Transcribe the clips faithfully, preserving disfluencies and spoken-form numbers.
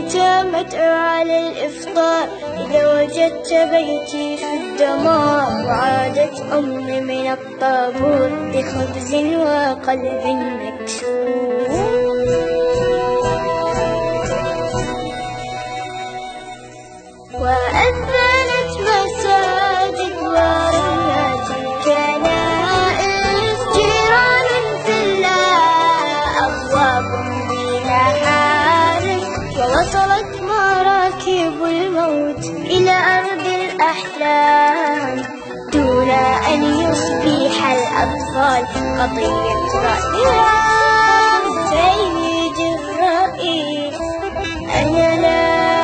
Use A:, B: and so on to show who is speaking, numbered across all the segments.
A: اليتامى على الإفطار، إذا وجدت بيتي في الدمار. وعادت أمي من الطابور بخبز وقلب مكسور. وأذنت مساجد ورنت الكنائس، جيران في الله أبواب بلا حارس. ووصلت مراكب الموت إلى أرض الأحلام، دون أن يصبح الأطفال قضية رأيهم. سيد الرئيس أنا لا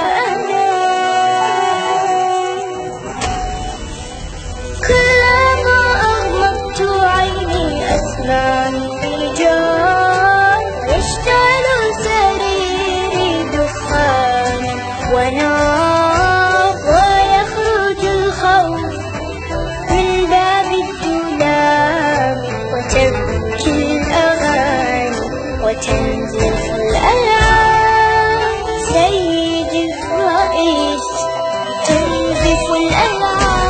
A: أسمعني رجال، يشتعل سريري دخانا ونار، ويخرج الخوف من باب الدولاب، وتبكي الأغاني وتنزف الألعاب. سيد الرئيس تنزف الألعاب.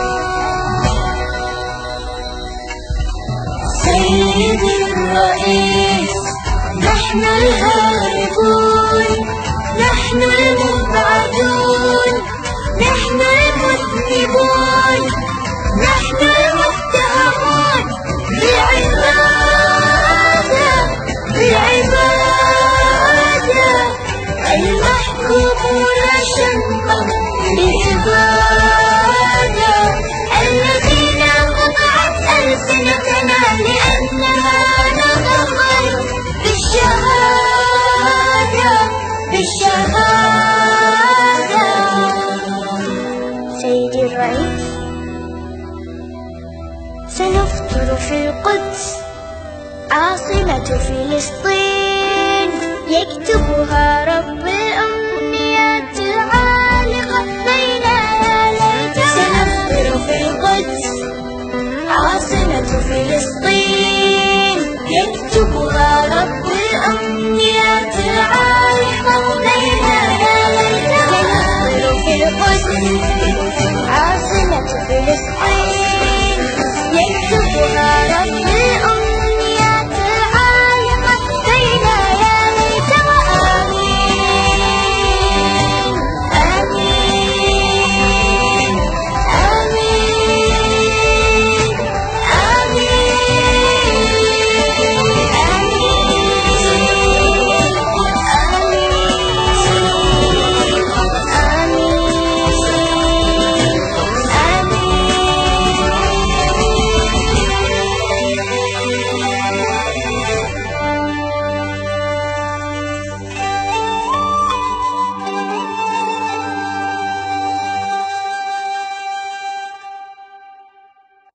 A: سيدي الرئيس نحن الهاربون، نحن المبعدون، نحن المذنبون، نحن المتهمون بعبادة بعبادة، المحكومون شنقا بإبادة، الذين قطعت ألسنتنا لأننا نتظل بالشهادة بالشهادة. سيدي الرئيس سنفطر في القدس عاصمة فلسطين، يكتبها رب الأمنيات العالقة بين ليلتين. سنفطر في القدس عاصمة فلسطين، يكتبها رب الأمنيات العالقة بين ليلتين. سنفطر في القدس عاصمة فلسطين.